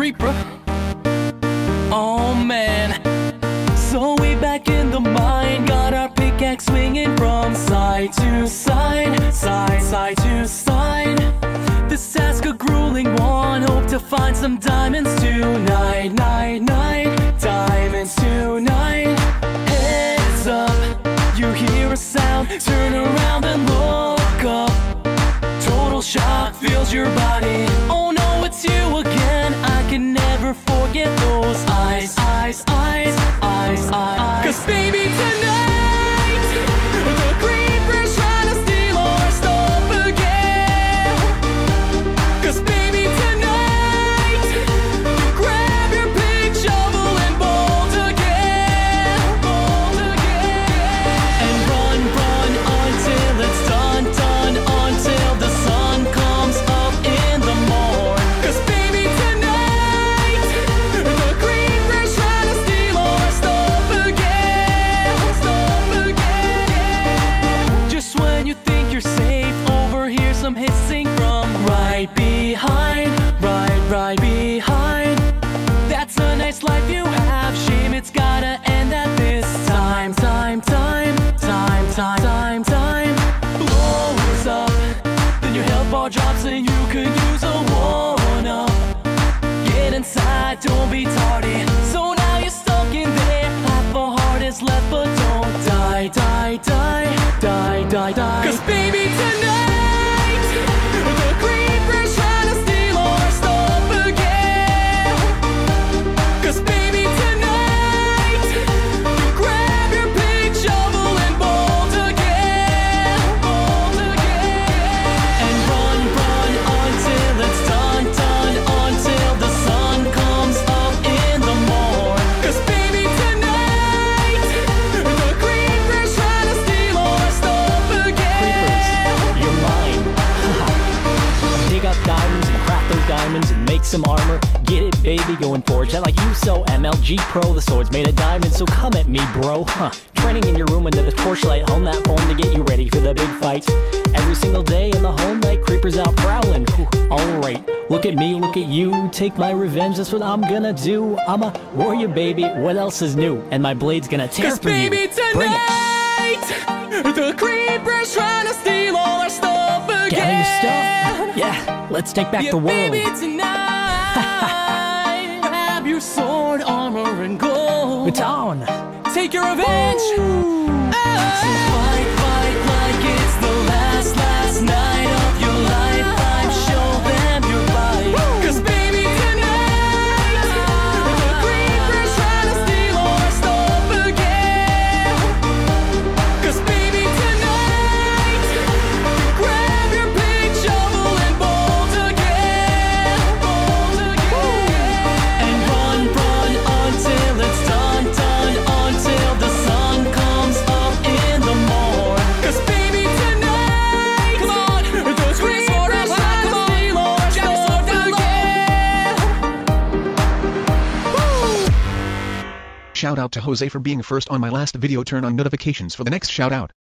creeper. Oh man. So we back in the mine, got our pickaxe swinging from side to side, side to side. This task a grueling one, hope to find some diamonds tonight, diamonds tonight. Heads up, you hear a sound, turn around and look up. Total shock fills your body. Oh no, it's you again. I can never forget those eyes. 'Cause baby tonight, the creeper's trying to steal our stuff again. 'Cause baby tonight, you grab your pick, shovel and bolt again, and run until it's done, until the sun comes up in the morn. 'Cause baby tonight, the creeper's trying to steal our stuff again, Just when you think you're safe, overhear some hissing from right behind, right behind. That's a nice life you have, shame it's gotta end at this time. Blows up, then your health bar drops and you could use a one-up. Get inside, don't be tardy. So now you're stuck in there, half a heart is left, but don't die. 'Cause baby tonight, the creeper's trying to steal our stuff again. 'Cause baby tonight, you grab your pick, shovel and bolt again, and run until it's done, until the sun comes up in the morn. 'Cause baby tonight, the creeper's trying to steal our stuff again. You're mine. Dig up diamonds and craft those diamonds and make some armor. Get it, baby, go and forge that like you so. MLG Pro, the sword's made of diamonds, so come at me, bro. Training in your room under the torchlight, hone that phone to get you ready for the big fight. Every single day in the whole night, creepers out prowling. Alright, look at me, look at you. Take my revenge, that's what I'm gonna do. I'm a warrior, baby, what else is new? And my blade's gonna tear 'Cause through you. baby Bring it. tonight, the creeper's trying to steal all our stuff again. Get all your stuff. Yeah, let's take back the world. Baby tonight, grab your sword, armor and gold. It's on. Take your revenge. So fight like it's the last night of your lifetime. Show them your fight. 'Cause baby tonight, the creeper's trying to steal our stuff again. 'Cause baby tonight, grab your pick, shovel and bolt again, and run until it's done, until the sun comes up in the morn. 'Cause baby tonight, come on, the creeper's trying to steal our stuff again. Shout out to Jose for being first on my last video. Turn on notifications for the next shout out.